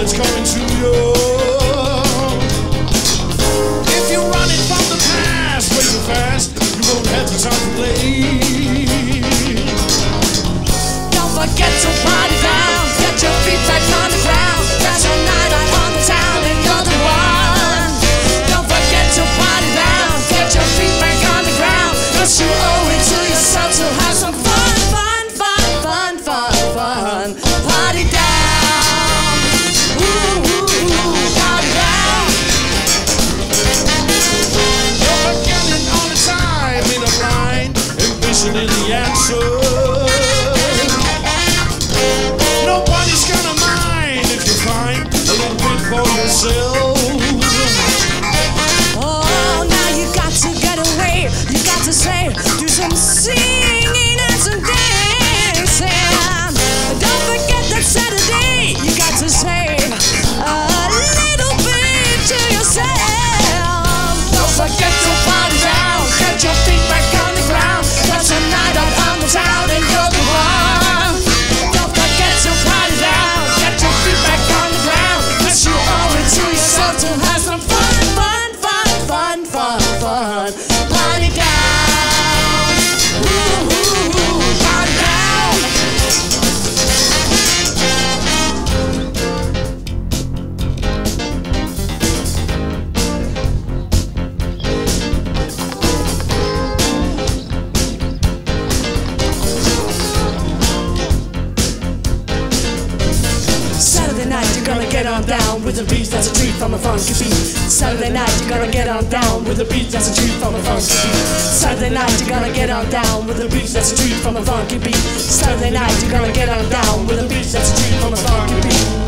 that's coming to you. If you're running from the past way too fast, you won't have the time to play. Don't forget to party down, get your feet back on the ground. There's a night out on the town and you're the one. Don't forget to party down, get your feet back on the ground. 'Cause you owe it to yourself to have some fun, fun, fun, fun, fun, fun. Party down, ooh, ooh, ooh, party down. You're forgetting all the time in a blind, envisioning the answer. Nobody's gonna mind if you find a little bit for yourself. Oh, now you got to get away. You got to say, do some singing and some dancing. Don't forget that Saturday. You got to say a little bit to yourself. Don't forget to party down, get your feet back on the ground. There's a night out on the town and you're the one. Don't forget to party down, get your feet back on the ground. 'Cause you owe it to yourself to have some fun, fun, fun, fun, fun, fun. Party down, ooh, ooh, ooh, party down. Saturday night, you're gonna get on down with the beat that's a treat from a funky beat. Saturday night, you're gonna get on down with the beat that's a treat from a funky beat. Saturday night, you're gonna get on down with the beat that's a treat from a funky beat. Saturday night, you're gonna get on down with the beat that's a treat from a funky beat.